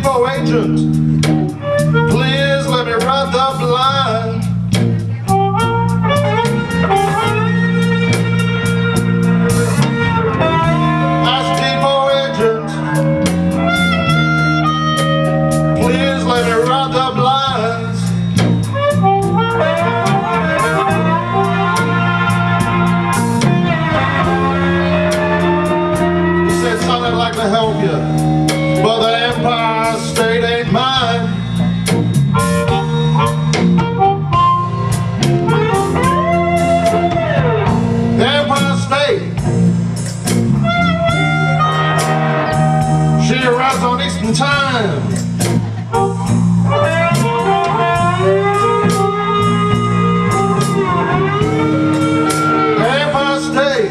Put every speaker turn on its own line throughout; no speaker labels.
depot agent, please let me ride the blind. That's depot agent, please let me ride the blinds. He said, son, I'd like to help you, but the Empire State ain't mine. The Empire State, she arrives on Eastern Time. The Empire State,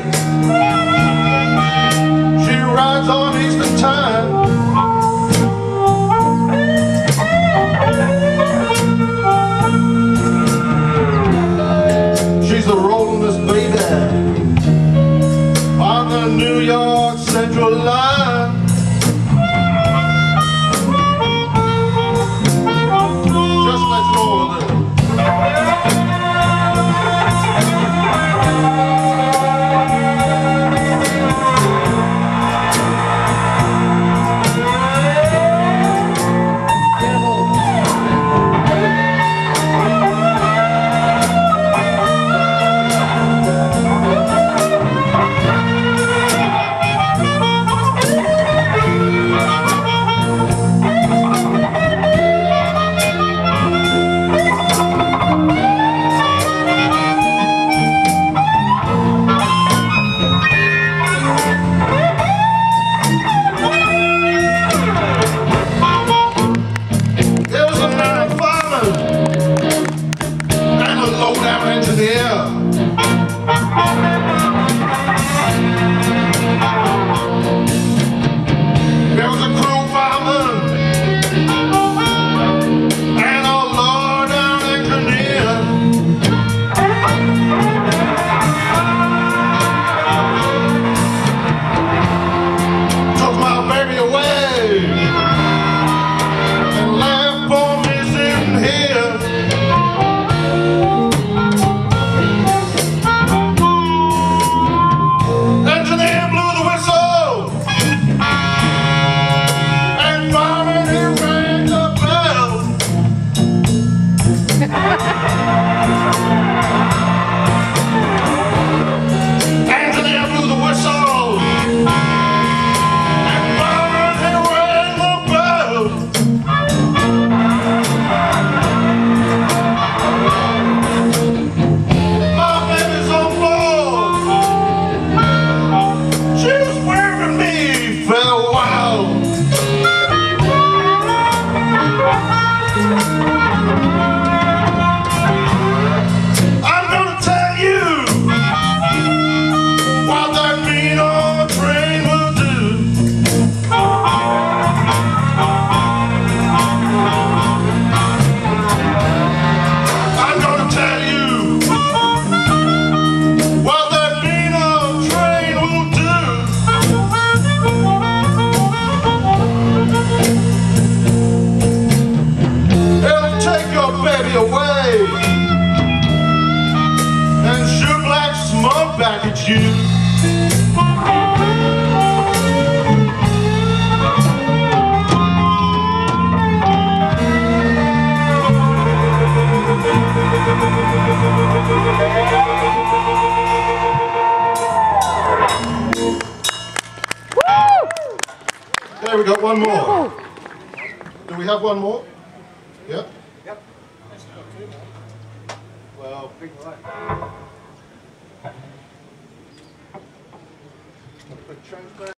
she rides on Eastern Time. She's the rollingest baby on the New York Central line. Just let's roll with it. There was a crew fireman and a low-down engineer. Took my baby away and left for me sitting here. Engineer blew the whistle, and fireman, he rang the bell. Engineer blew the whistle, and fireman, he rang the bell. My baby's on board. She was wearing me farewell. I'm gonna tell you what that mean old train will do. I'm gonna tell you what that mean old train will do. It'll take your baby away and shoot black smoke back at you. There we go, one more. Do we have one more? Yep.
Yep.
Well,
Big one.
put change back.